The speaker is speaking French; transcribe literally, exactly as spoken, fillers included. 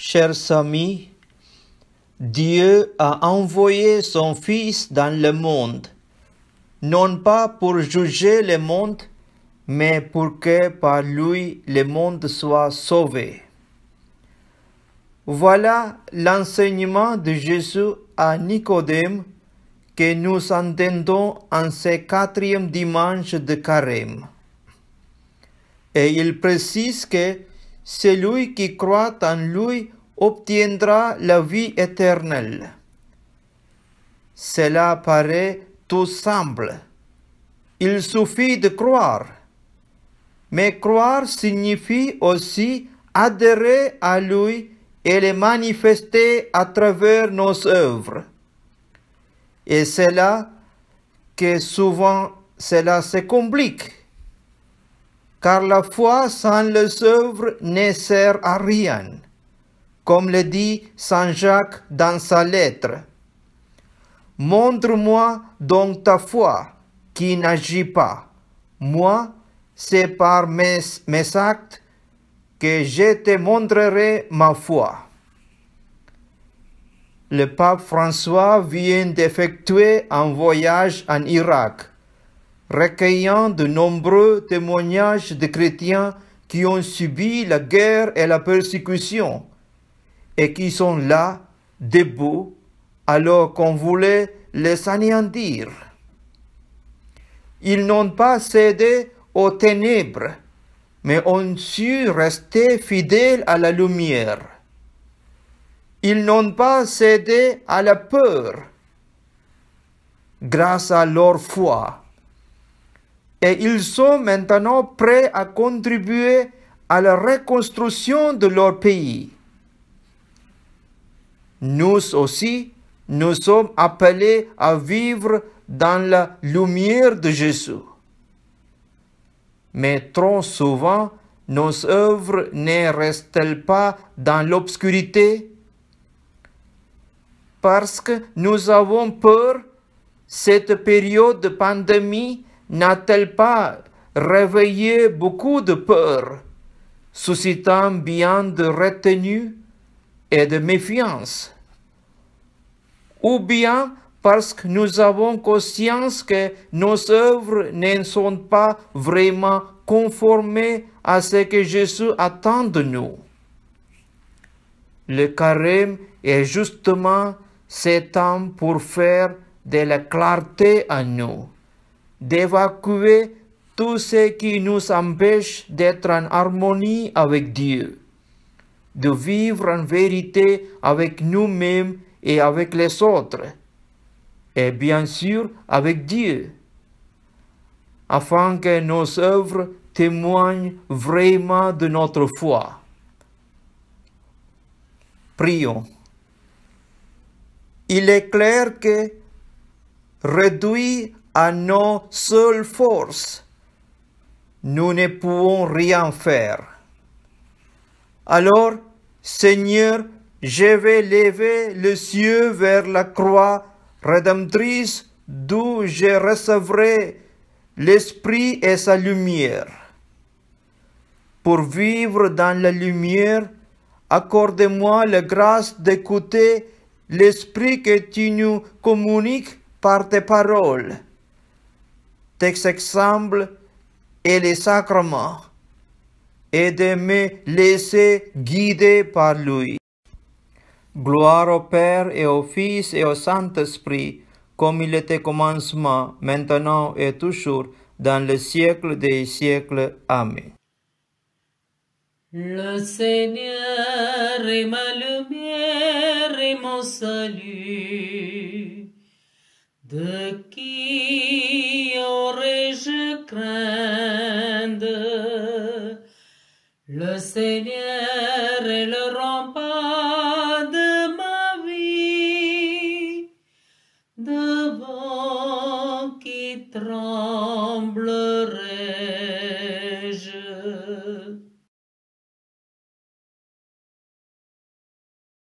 chers amis, Dieu a envoyé son Fils dans le monde, non pas pour juger le monde, mais pour que par lui le monde soit sauvé. Voilà l'enseignement de Jésus à Nicodème que nous entendons en ce quatrième dimanche de Carême. Et il précise que celui qui croit en lui obtiendra la vie éternelle. Cela paraît tout simple. Il suffit de croire. Mais croire signifie aussi adhérer à lui et le manifester à travers nos œuvres. Et c'est là que souvent cela se complique, car la foi sans les œuvres ne sert à rien, comme le dit Saint Jacques dans sa lettre. Montre-moi donc ta foi qui n'agit pas. Moi, c'est par mes, mes actes que je te montrerai ma foi. Le pape François vient d'effectuer un voyage en Irak, recueillant de nombreux témoignages de chrétiens qui ont subi la guerre et la persécution, et qui sont là, debout, alors qu'on voulait les anéantir. Ils n'ont pas cédé aux ténèbres, mais ont su rester fidèles à la lumière. Ils n'ont pas cédé à la peur, grâce à leur foi. Et ils sont maintenant prêts à contribuer à la reconstruction de leur pays. Nous aussi, nous sommes appelés à vivre dans la lumière de Jésus. Mais trop souvent, nos œuvres ne restent-elles pas dans l'obscurité? Parce que nous avons peur, cette période de pandémie n'a-t-elle pas réveillé beaucoup de peur, suscitant bien de retenue et de méfiance? Ou bien parce que nous avons conscience que nos œuvres ne sont pas vraiment conformées à ce que Jésus attend de nous? Le carême est justement ce temps pour faire de la clarté en nous, d'évacuer tout ce qui nous empêche d'être en harmonie avec Dieu, de vivre en vérité avec nous-mêmes et avec les autres, et bien sûr avec Dieu, afin que nos œuvres témoignent vraiment de notre foi. Prions. Il est clair que, réduits à nos seules forces, nous ne pouvons rien faire. Alors, Seigneur, je vais lever les yeux vers la croix rédemptrice d'où je recevrai l'Esprit et sa lumière. Pour vivre dans la lumière, accorde-moi la grâce d'écouter l'Esprit que tu nous communiques par tes paroles, tes exemples et les sacrements, et de me laisser guider par lui. Gloire au Père et au Fils et au Saint-Esprit, comme il était au commencement, maintenant et toujours, dans le siècle des siècles. Amen. Le Seigneur est ma lumière et mon salut. De qui aurais-je crainte? Le Seigneur est le rempart de ma vie, devant qui tremble